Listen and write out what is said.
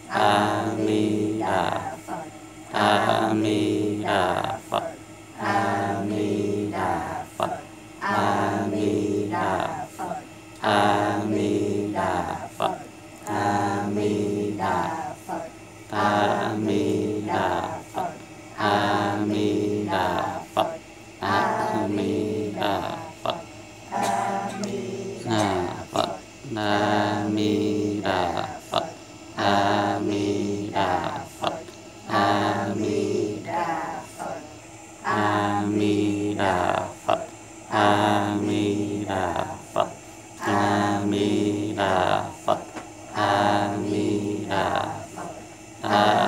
A Di Đà Phật. A Di Đà Phật. A Di Đà Phật. A Di Đà Phật. A Di Đà Phật. A Di Đà Phật. A Di Đà Phật. A Di Đà Phật. A Di Đà Phật. A Di Đà Phật. A Di Đà Phật. A Di Đà Phật. A Di Đà Phật. A Di Đà Phật. A Di Đà Phật. A Di Đà Phật. A Di Đà Phật. A